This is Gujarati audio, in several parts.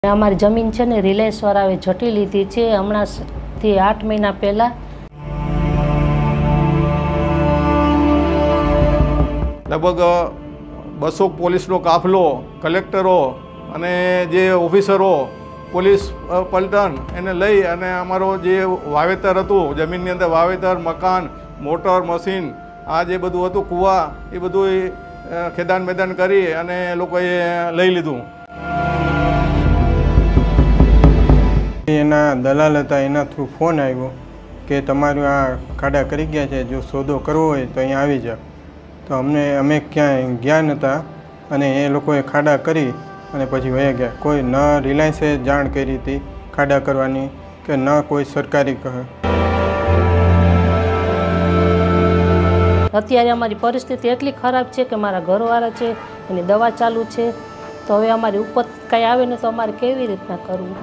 અમારી જમીન છે ને રિલાયન્સ વાળાએ ઝટી લીધી છે હમણાંથી 8 મહિના પહેલાં। લગભગ 200 પોલીસનો કાફલો, કલેક્ટરો અને જે ઓફિસરો, પોલીસ પલટન એને લઈ અને અમારો જે વાવેતર હતું, જમીનની અંદર વાવેતર, મકાન, મોટર, મશીન, આ જે બધું હતું, કૂવા, એ બધું ખેદાન મેદાન કરી અને લોકોએ લઈ લીધું। એના દલાલ હતા, એના થ્રુ ફોન આવ્યો કે તમારું આ ખાડા કરી ગયા છે, જો સોદો કરવો હોય તો અહીંયા આવી જાઓ। તો અમે ક્યાંય ગયા નહોતા અને એ લોકોએ ખાડા કરી અને પછી વયા ગયા। કોઈ ન રિલાયન્સે જાણ કરી હતી ખાડા કરવાની કે ન કોઈ સરકારી કહે। અત્યારે અમારી પરિસ્થિતિ એટલી ખરાબ છે કે મારા ઘરવાળા છે એની દવા ચાલુ છે, તો હવે અમારી ઉપર કાંઈ આવે ને તો અમારે કેવી રીતના કરવું?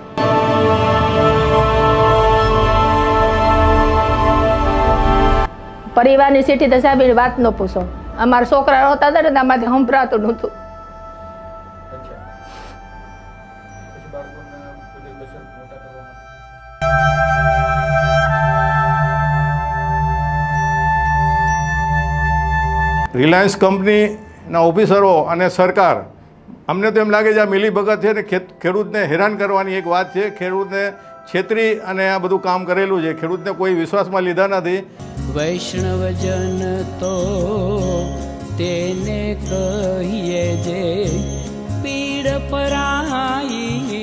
પરિવારની સીટી તો સાહેબ વાત ન પૂછો। અમારા છોકરા હતા ને આમાંથી સંભળાતું નહોતું। રિલાયન્સ કંપનીના ઓફિસરો અને સરકાર, અમને તો એમ લાગે છે આ મિલીભગત છે ને ખેડૂતને હેરાન કરવાની એક વાત છે। ખેડૂતને છેતરી અને આ બધું કામ કરેલું છે, ખેડૂતને કોઈ વિશ્વાસમાં લીધા નથી। વૈષ્ણવજન તો તેને કહીએ જે પીડ પરાઈ।